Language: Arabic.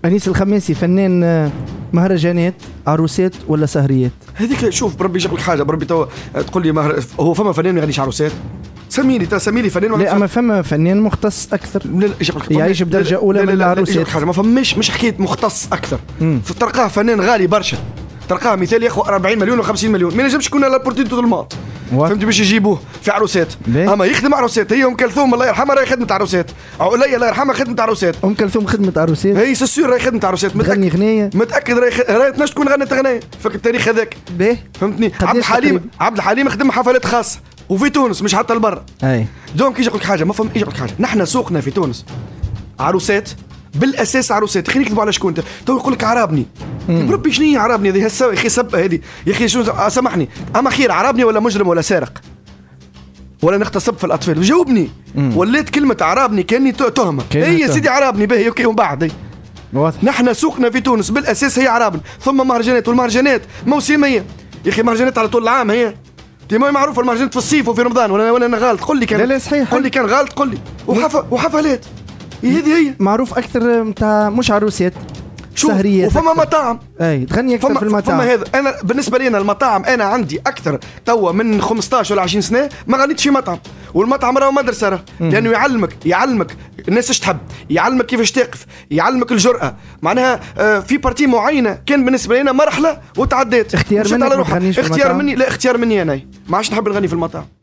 أنيس الخماسي فنان مهرجانات عروسات ولا سهريات؟ هذيك شوف بربي يجيب لك حاجه، بربي توا تقول لي هو فما فنان ما يغنيش عروسات؟ سميلي فنان ولا لا، اما فما فنان مختص اكثر لا يعيش بدرجه اولى من العروسات. حاجه ما فماش مش حكايه مختص اكثر. تلقاه فنان غالي برشا، تلقاه مثال ياخذ 40 مليون و50 مليون، ما ينجمش يكون لابورتينيتي الماط، فهمتي، باش يجيبوه في عروسات. اما يخدم عروسات. هي ام كلثوم الله يرحمها راهي خدمه عروسات، عليا الله يرحمها خدمه عروسات. ام كلثوم خدمه عروسات، هي سيسيور راهي خدمه عروسات. تغني غنيه، متاكد راهي تنجم تكون غنت غنيه في التاريخ هذاك، فهمتني. عبد الحليم خدم حفلات خاصه وفي تونس مش حتى لبرا. اي دونك يجي لك حاجه، ما فهم يجي لك حاجه، نحن سوقنا في تونس عروسات بالاساس، عروسات. خلينا نكذبوا على شكون؟ تو يقول لك عرابني، بربي شنو هي عرابني هذه؟ يا اخي سبه هذه يا اخي، شنو سامحني، اما خير عرابني ولا مجرم ولا سارق ولا نغتصب في الاطفال؟ جاوبني. ولات كلمه عرابني كاني تهمه. هي يا سيدي عرابني باهي اوكي، ومن بعد نحن سوقنا في تونس بالاساس هي عرابني، ثم مهرجانات، والمهرجانات موسميه يا اخي، مهرجانات على طول العام. هي ما معروف المهرجانات في الصيف وفي رمضان، ولا انا غلط؟ قل لي كان لا صحيح، قل لي كان غلط، قل لي. وحفلات هذه هي معروف اكثر نتاع مش عروسات، سهريات. وفما مطاعم اي تغني اكثر في المطاعم. فما هذا. انا بالنسبه لي المطاعم، انا عندي اكثر توا من 15 ولا 20 سنه ما غنيتش في مطعم، والمطعم راهو مدرسه راه، لانه يعلمك الناس ايش تحب، يعلمك كيفاش تقف، يعلمك الجرأه. معناها في بارتي معينه كان بالنسبه لنا مرحله وتعديت. اختيار منك، اختيار مني، لا اختيار مني انا ما عادش نحب نغني في المطاعم.